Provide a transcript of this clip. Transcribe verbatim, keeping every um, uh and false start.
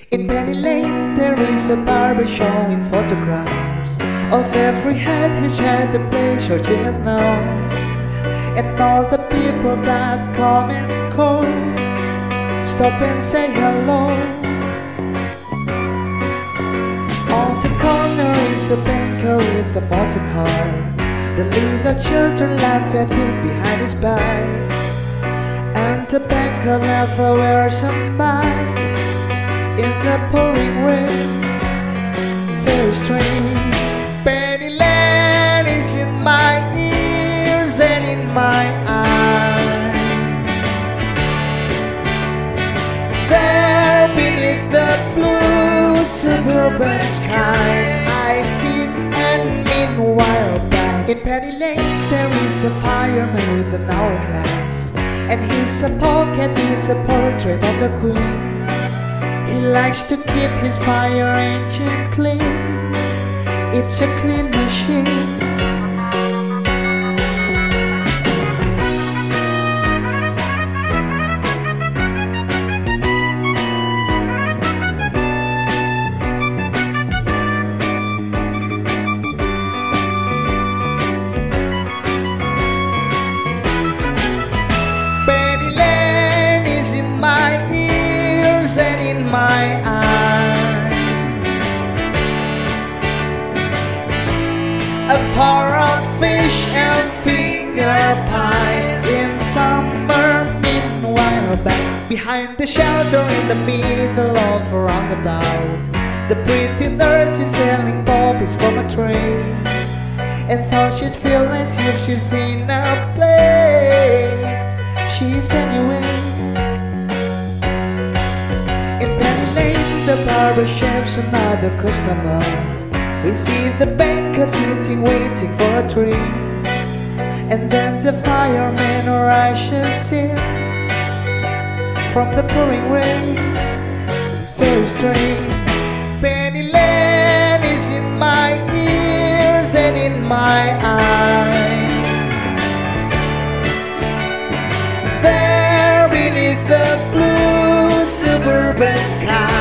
In Penny Lane there is a barber showing photographs of every head who's had the pleasure to have known, and all the people that come and go stop and say hello. On the corner is a banker with a motor car. The little children laugh at him behind his back, and the banker never wears a mask in the pouring rain. Very strange. Penny Lane is in my ears and in my eyes. There beneath the blue suburban skies I sit, and meanwhile back in Penny Lane there is a fireman with an hourglass, and his pocket is a portrait of the Queen. He likes to keep his fire engine clean. It's a clean machine. Penny Lane is in my ears and in my eyes. A far-off fish and finger pies in summer. Meanwhile back behind the shelter in the middle of a roundabout, the pretty nurse is selling poppies from a tray, and though she's feeling as if she's in a play, she's anyway. In Penny Lane the barber shaves another customer. We see the banker sitting waiting for a tree, and then the fireman rushes in from the pouring rain. Very strange. Penny Lane is in my ears and in my eyes. There beneath the blue suburban sky